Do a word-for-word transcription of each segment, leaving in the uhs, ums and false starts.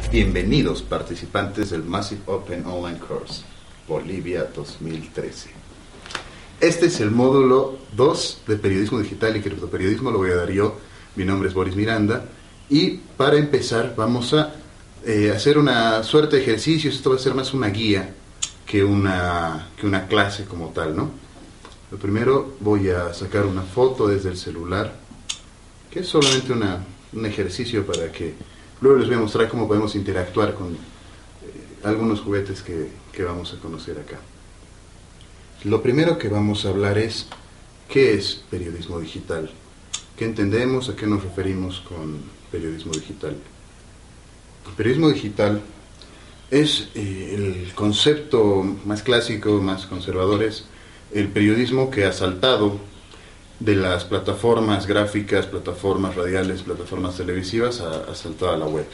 Bienvenidos participantes del Massive Open Online Course Bolivia dos mil trece. Este es el módulo dos de Periodismo Digital y Criptoperiodismo, lo voy a dar yo. Mi nombre es Boris Miranda y para empezar vamos a eh, hacer una suerte de ejercicios. Esto va a ser más una guía que una, que una clase como tal, ¿no? Lo primero voy a sacar una foto desde el celular, que es solamente una, un ejercicio para que luego les voy a mostrar cómo podemos interactuar con eh, algunos juguetes que, que vamos a conocer acá. Lo primero que vamos a hablar es ¿qué es periodismo digital? ¿Qué entendemos? ¿A qué nos referimos con periodismo digital? El periodismo digital es eh, el concepto más clásico, más conservador, es el periodismo que ha saltado de las plataformas gráficas, plataformas radiales, plataformas televisivas, ha, ha saltado a la web.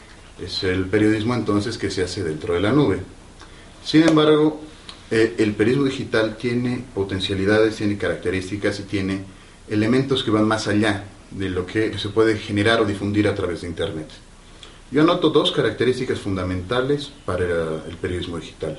Es el periodismo entonces que se hace dentro de la nube. Sin embargo, eh, el periodismo digital tiene potencialidades, tiene características y tiene elementos que van más allá de lo que se puede generar o difundir a través de Internet. Yo anoto dos características fundamentales para el periodismo digital.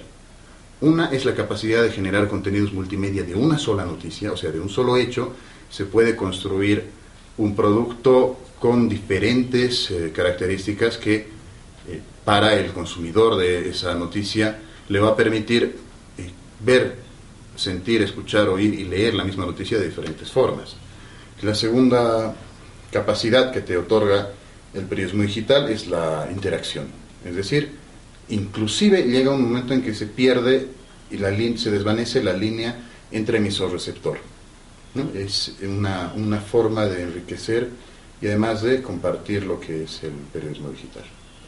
Una es la capacidad de generar contenidos multimedia de una sola noticia, o sea, de un solo hecho. Se puede construir un producto con diferentes eh, características que eh, para el consumidor de esa noticia le va a permitir eh, ver, sentir, escuchar, oír y leer la misma noticia de diferentes formas. La segunda capacidad que te otorga el periodismo digital es la interacción, es decir, inclusive llega un momento en que se pierde y la se desvanece la línea entre emisor-receptor, ¿no? Es una, una forma de enriquecer y además de compartir lo que es el periodismo digital.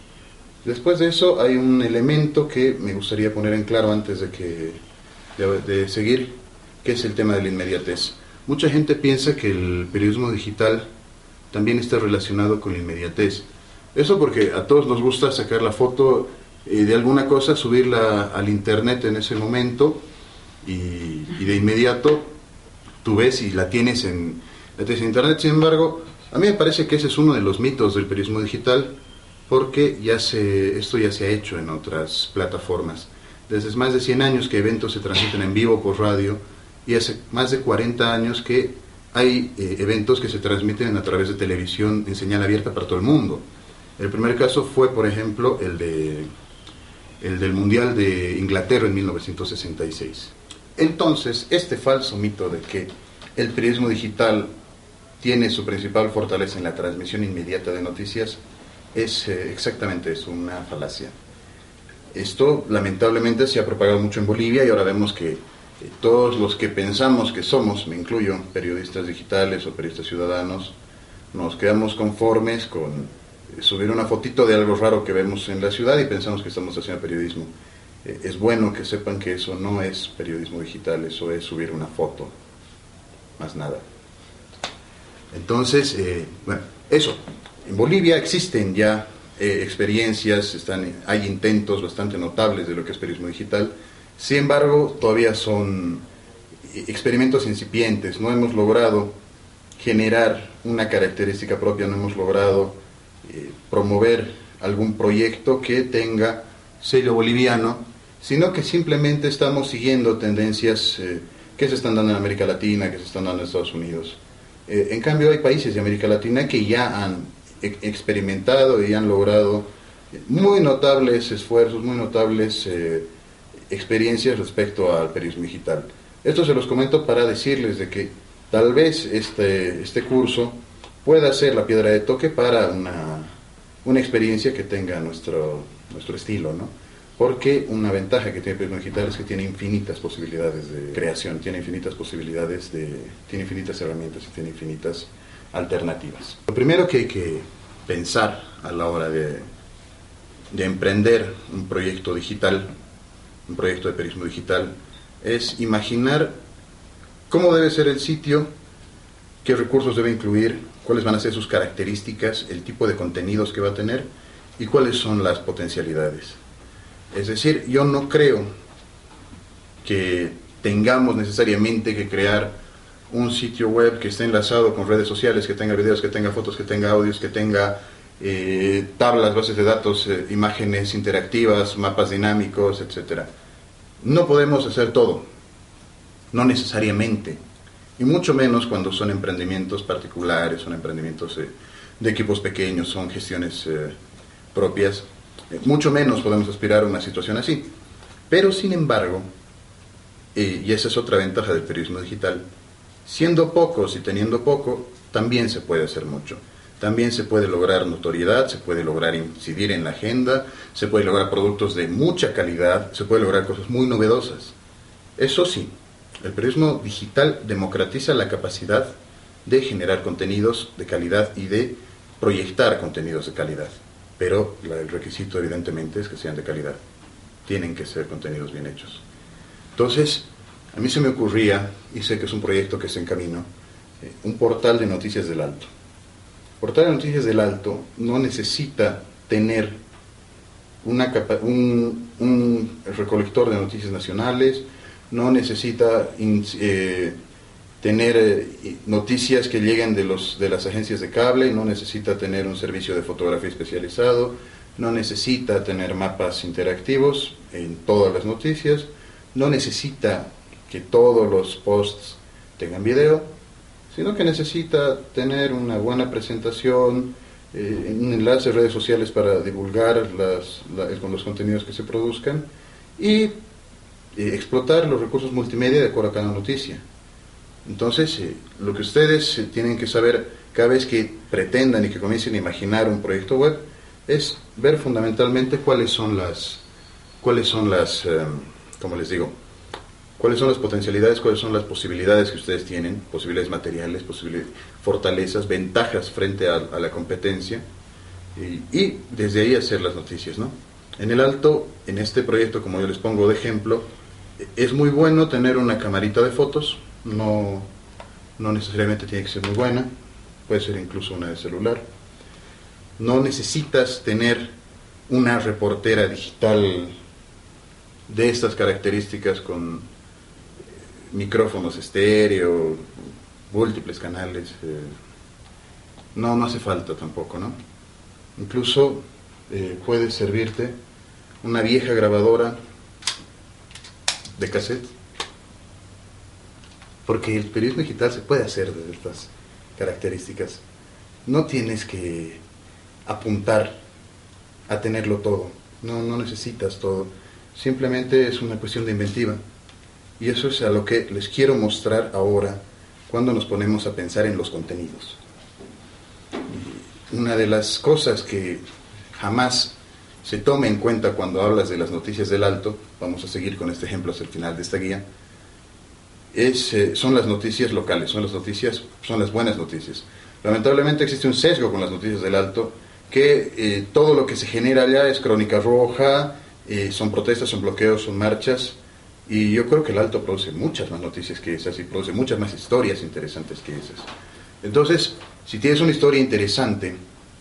Después de eso hay un elemento que me gustaría poner en claro antes de, que, de, de seguir, que es el tema de la inmediatez. Mucha gente piensa que el periodismo digital también está relacionado con la inmediatez. Eso porque a todos nos gusta sacar la foto eh, de alguna cosa, subirla al internet en ese momento y, y de inmediato tú ves y la tienes, en, la tienes en internet. Sin embargo, a mí me parece que ese es uno de los mitos del periodismo digital, porque ya se, esto ya se ha hecho en otras plataformas. Desde más de cien años que eventos se transmiten en vivo por radio y hace más de cuarenta años que hay eh, eventos que se transmiten a través de televisión en señal abierta para todo el mundo. El primer caso fue, por ejemplo, el, de, el del Mundial de Inglaterra en mil novecientos sesenta y seis. Entonces, este falso mito de que el periodismo digital tiene su principal fortaleza en la transmisión inmediata de noticias es eh, exactamente eso, una falacia. Esto lamentablemente se ha propagado mucho en Bolivia y ahora vemos que Eh, todos los que pensamos que somos, me incluyo, periodistas digitales o periodistas ciudadanos, nos quedamos conformes con eh, subir una fotito de algo raro que vemos en la ciudad y pensamos que estamos haciendo periodismo. Eh, es bueno que sepan que eso no es periodismo digital, eso es subir una foto, más nada. Entonces, eh, bueno, eso. En Bolivia existen ya eh, experiencias, están, hay intentos bastante notables de lo que es periodismo digital. Sin embargo, todavía son experimentos incipientes, no hemos logrado generar una característica propia, no hemos logrado eh, promover algún proyecto que tenga sello boliviano, sino que simplemente estamos siguiendo tendencias eh, que se están dando en América Latina, que se están dando en Estados Unidos. Eh, en cambio, hay países de América Latina que ya han e experimentado y han logrado muy notables esfuerzos, muy notables eh, experiencias respecto al periodismo digital. Esto se los comento para decirles de que tal vez este, este curso pueda ser la piedra de toque para una, una experiencia que tenga nuestro, nuestro estilo, ¿no? Porque una ventaja que tiene el periodismo digital es que tiene infinitas posibilidades de creación, tiene infinitas posibilidades, de, tiene infinitas herramientas y tiene infinitas alternativas. Lo primero que hay que pensar a la hora de, de emprender un proyecto digital, un proyecto de periodismo digital, es imaginar cómo debe ser el sitio, qué recursos debe incluir, cuáles van a ser sus características, el tipo de contenidos que va a tener y cuáles son las potencialidades. Es decir, yo no creo que tengamos necesariamente que crear un sitio web que esté enlazado con redes sociales, que tenga videos, que tenga fotos, que tenga audios, que tenga eh, tablas, bases de datos, eh, imágenes interactivas, mapas dinámicos, etcétera. No podemos hacer todo, no necesariamente, y mucho menos cuando son emprendimientos particulares, son emprendimientos eh, de equipos pequeños, son gestiones eh, propias, eh, mucho menos podemos aspirar a una situación así. Pero sin embargo, eh, y esa es otra ventaja del periodismo digital, siendo pocos y teniendo poco, también se puede hacer mucho. También se puede lograr notoriedad, se puede lograr incidir en la agenda, se puede lograr productos de mucha calidad, se puede lograr cosas muy novedosas. Eso sí, el periodismo digital democratiza la capacidad de generar contenidos de calidad y de proyectar contenidos de calidad. Pero el requisito evidentemente es que sean de calidad. Tienen que ser contenidos bien hechos. Entonces, a mí se me ocurría, y sé que es un proyecto que está en camino, eh, un portal de noticias del Alto. Portal de Noticias del Alto no necesita tener una capa un, un recolector de noticias nacionales, no necesita in, eh, tener eh, noticias que lleguen de, los, de las agencias de cable, no necesita tener un servicio de fotografía especializado, no necesita tener mapas interactivos en todas las noticias, no necesita que todos los posts tengan video, sino que necesita tener una buena presentación, eh, un enlace a redes sociales para divulgar las, la, con los contenidos que se produzcan y eh, explotar los recursos multimedia de acuerdo a cada noticia. Entonces, eh, lo que ustedes eh, tienen que saber cada vez que pretendan y que comiencen a imaginar un proyecto web es ver fundamentalmente cuáles son las, cuáles son las, eh, como les digo, cuáles son las potencialidades, cuáles son las posibilidades que ustedes tienen, posibilidades materiales, posibilidades, fortalezas, ventajas frente a, a la competencia, y, y desde ahí hacer las noticias, ¿no? En el Alto, en este proyecto, como yo les pongo de ejemplo, es muy bueno tener una camarita de fotos, no, no necesariamente tiene que ser muy buena, puede ser incluso una de celular. No necesitas tener una reportera digital de estas características con micrófonos estéreo, múltiples canales, eh, no, no hace falta tampoco, ¿no? Incluso eh, puede servirte una vieja grabadora de cassette, porque el periodismo digital se puede hacer de estas características. No tienes que apuntar a tenerlo todo, no, no necesitas todo, simplemente es una cuestión de inventiva. Y eso es a lo que les quiero mostrar ahora cuando nos ponemos a pensar en los contenidos. Y una de las cosas que jamás se toma en cuenta cuando hablas de las noticias del Alto, vamos a seguir con este ejemplo hasta el final de esta guía, es, eh, son las noticias locales, son las noticias, son las buenas noticias. Lamentablemente existe un sesgo con las noticias del Alto, que eh, todo lo que se genera allá es crónica roja, eh, son protestas, son bloqueos, son marchas. Y yo creo que el Alto produce muchas más noticias que esas y produce muchas más historias interesantes que esas. Entonces, si tienes una historia interesante,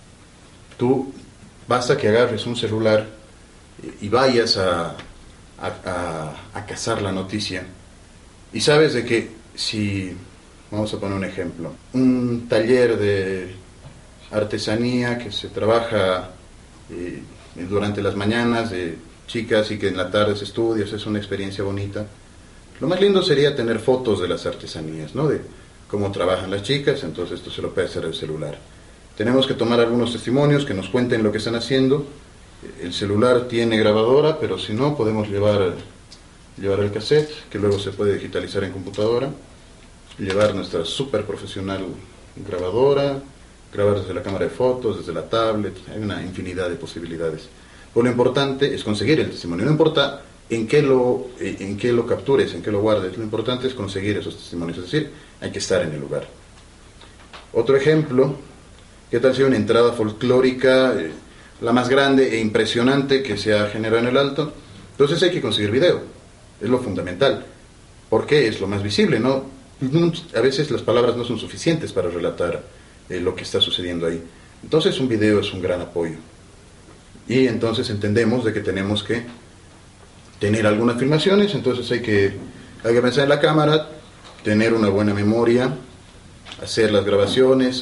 tú basta que agarres un celular y vayas a, a, a, a cazar la noticia. Y sabes de que si, vamos a poner un ejemplo, un taller de artesanía que se trabaja eh, durante las mañanas de chicas y que en la tarde se estudia, es una experiencia bonita. Lo más lindo sería tener fotos de las artesanías, ¿no? De cómo trabajan las chicas, entonces esto se lo puede hacer el celular. Tenemos que tomar algunos testimonios que nos cuenten lo que están haciendo. El celular tiene grabadora, pero si no, podemos llevar, llevar el cassette, que luego se puede digitalizar en computadora, llevar nuestra súper profesional grabadora, grabar desde la cámara de fotos, desde la tablet, hay una infinidad de posibilidades. Pues lo importante es conseguir el testimonio, no importa en qué, lo, en qué lo captures, en qué lo guardes, lo importante es conseguir esos testimonios, es decir, hay que estar en el lugar. Otro ejemplo, ¿qué tal si una entrada folclórica, eh, la más grande e impresionante que se ha generado en el Alto? Entonces hay que conseguir video, es lo fundamental, porque es lo más visible, ¿no? A veces las palabras no son suficientes para relatar eh, lo que está sucediendo ahí. Entonces un video es un gran apoyo. Y entonces entendemos de que tenemos que tener algunas filmaciones, entonces hay que, hay que pensar en la cámara, tener una buena memoria, hacer las grabaciones,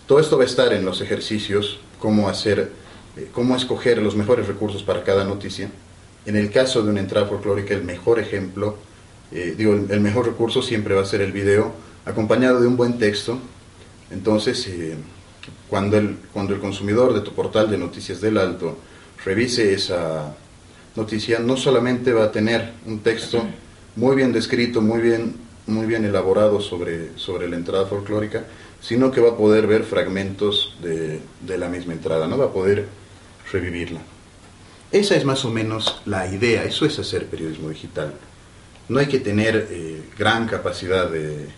Todo esto va a estar en los ejercicios, cómo hacer, eh, cómo escoger los mejores recursos para cada noticia. En el caso de una entrada folclórica, el mejor ejemplo, eh, digo, el, el mejor recurso siempre va a ser el video, acompañado de un buen texto. Entonces, eh, cuando, el, cuando el consumidor de tu portal de noticias del Alto revise esa noticia, no solamente va a tener un texto muy bien descrito, muy bien, muy bien elaborado sobre, sobre la entrada folclórica, sino que va a poder ver fragmentos de, de la misma entrada, ¿no? Va a poder revivirla. Esa es más o menos la idea, eso es hacer periodismo digital. No hay que tener eh, gran capacidad de,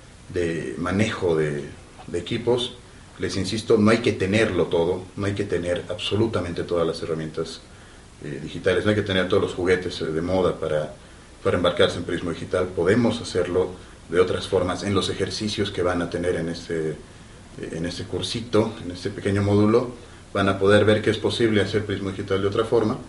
de manejo de, de equipos, les insisto, no hay que tenerlo todo, no hay que tener absolutamente todas las herramientas eh, digitales, no hay que tener todos los juguetes eh, de moda para, para embarcarse en periodismo digital. Podemos hacerlo de otras formas en los ejercicios que van a tener en este, en este cursito, en este pequeño módulo. Van a poder ver que es posible hacer periodismo digital de otra forma,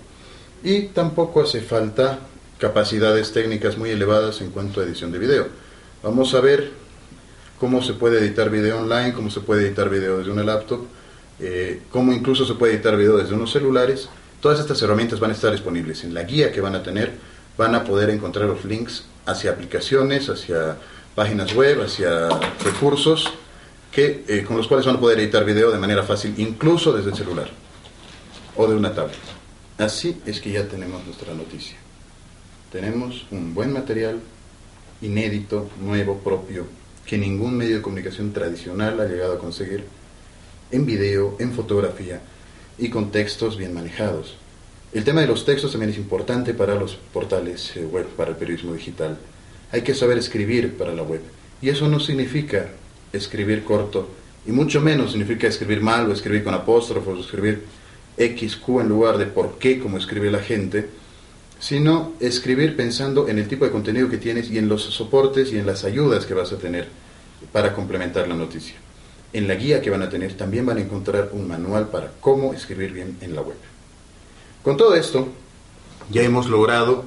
y tampoco hace falta capacidades técnicas muy elevadas en cuanto a edición de video. Vamos a ver cómo se puede editar video online, cómo se puede editar video desde una laptop, eh, cómo incluso se puede editar video desde unos celulares. Todas estas herramientas van a estar disponibles en la guía que van a tener. Van a poder encontrar los links hacia aplicaciones, hacia páginas web, hacia recursos que, eh, con los cuales van a poder editar video de manera fácil, incluso desde el celular o de una tablet. Así es que ya tenemos nuestra noticia. Tenemos un buen material, inédito, nuevo, propio, que ningún medio de comunicación tradicional ha llegado a conseguir, en video, en fotografía y con textos bien manejados. El tema de los textos también es importante para los portales web, para el periodismo digital. Hay que saber escribir para la web, y eso no significa escribir corto, y mucho menos significa escribir mal o escribir con apóstrofos o escribir equis cu en lugar de por qué, como escribe la gente, sino escribir pensando en el tipo de contenido que tienes y en los soportes y en las ayudas que vas a tener para complementar la noticia. En la guía que van a tener también van a encontrar un manual para cómo escribir bien en la web. Con todo esto, ya hemos logrado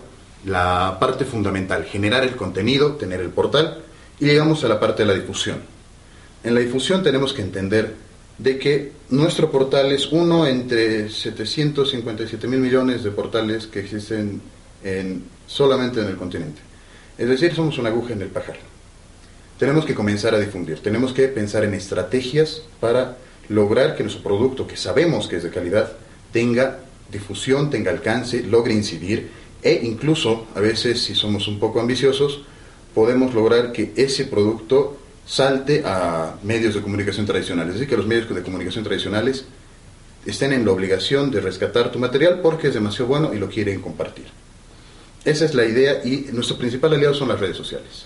la parte fundamental, generar el contenido, tener el portal, y llegamos a la parte de la difusión. En la difusión tenemos que entender de que nuestro portal es uno entre setecientos cincuenta y siete mil millones de portales que existen en, solamente en el continente. Es decir, somos una aguja en el pajar. Tenemos que comenzar a difundir, tenemos que pensar en estrategias para lograr que nuestro producto, que sabemos que es de calidad, tenga difusión, tenga alcance, logre incidir, e incluso, a veces, si somos un poco ambiciosos, podemos lograr que ese producto salte a medios de comunicación tradicionales, es decir, que los medios de comunicación tradicionales estén en la obligación de rescatar tu material porque es demasiado bueno y lo quieren compartir. Esa es la idea, y nuestro principal aliado son las redes sociales.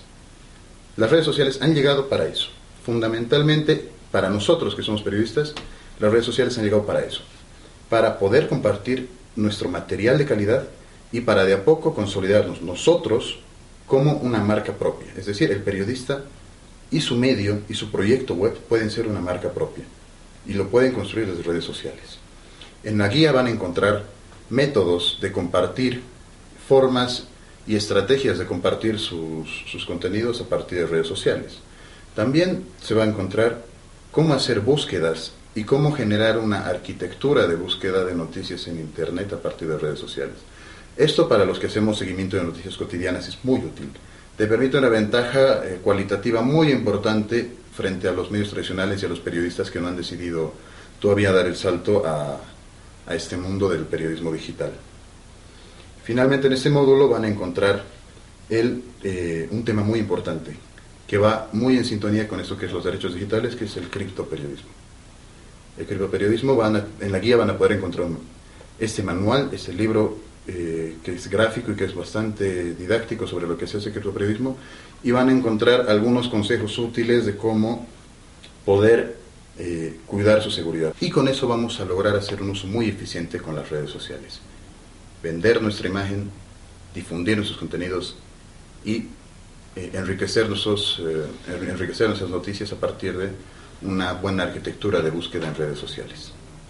Las redes sociales han llegado para eso. Fundamentalmente, para nosotros que somos periodistas, las redes sociales han llegado para eso, para poder compartir nuestro material de calidad y para de a poco consolidarnos nosotros como una marca propia. Es decir, el periodista y su medio y su proyecto web pueden ser una marca propia y lo pueden construir desde redes sociales. En la guía van a encontrar métodos de compartir, formas y estrategias de compartir sus, sus contenidos a partir de redes sociales. También se va a encontrar cómo hacer búsquedas y cómo generar una arquitectura de búsqueda de noticias en Internet a partir de redes sociales. Esto, para los que hacemos seguimiento de noticias cotidianas, es muy útil. Te permite una ventaja eh, cualitativa muy importante frente a los medios tradicionales y a los periodistas que no han decidido todavía dar el salto a, a este mundo del periodismo digital. Finalmente, en este módulo van a encontrar el, eh, un tema muy importante que va muy en sintonía con esto que es los derechos digitales, que es el criptoperiodismo. El criptoperiodismo, van a, en la guía van a poder encontrar este manual, este libro eh, que es gráfico y que es bastante didáctico sobre lo que se hace criptoperiodismo, y van a encontrar algunos consejos útiles de cómo poder eh, cuidar su seguridad. Y con eso vamos a lograr hacer un uso muy eficiente con las redes sociales. Vender nuestra imagen, difundir nuestros contenidos y eh, enriquecer, nuestros, eh, enriquecer nuestras noticias a partir de una buena arquitectura de búsqueda en redes sociales.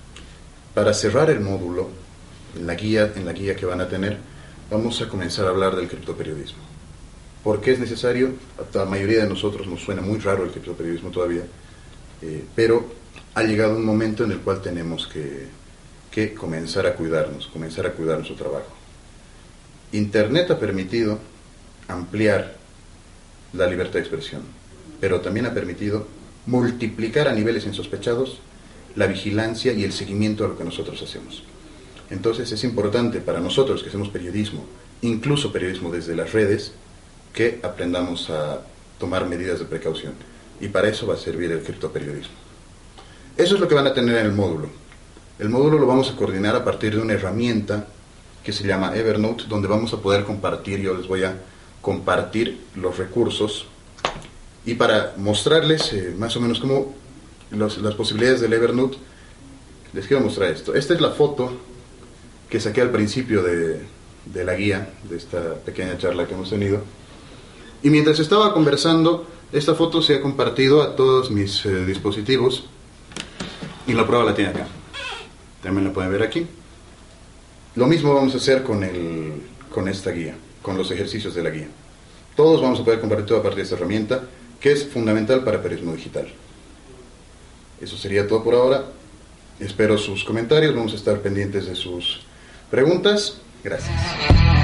Para cerrar el módulo, en la guía, en la guía que van a tener, vamos a comenzar a hablar del criptoperiodismo. ¿Por qué es necesario? A la mayoría de nosotros nos suena muy raro el criptoperiodismo todavía, eh, pero ha llegado un momento en el cual tenemos que, que comenzar a cuidarnos, comenzar a cuidar nuestro trabajo. Internet ha permitido ampliar la libertad de expresión, pero también ha permitido multiplicar a niveles insospechados la vigilancia y el seguimiento a lo que nosotros hacemos. Entonces es importante para nosotros que hacemos periodismo, incluso periodismo desde las redes, que aprendamos a tomar medidas de precaución. Y para eso va a servir el criptoperiodismo. Eso es lo que van a tener en el módulo. El módulo lo vamos a coordinar a partir de una herramienta que se llama Evernote, donde vamos a poder compartir, yo les voy a compartir los recursos, y para mostrarles eh, más o menos cómo los, las posibilidades del Evernote, les quiero mostrar esto. Esta es la foto que saqué al principio de, de la guía, de esta pequeña charla que hemos tenido. Y mientras estaba conversando, esta foto se ha compartido a todos mis eh, dispositivos, y la prueba la tiene acá. También la pueden ver aquí. Lo mismo vamos a hacer con, el, con esta guía, con los ejercicios de la guía. Todos vamos a poder compartir todo a partir de esta herramienta, que es fundamental para periodismo digital. Eso sería todo por ahora. Espero sus comentarios, vamos a estar pendientes de sus preguntas. Gracias.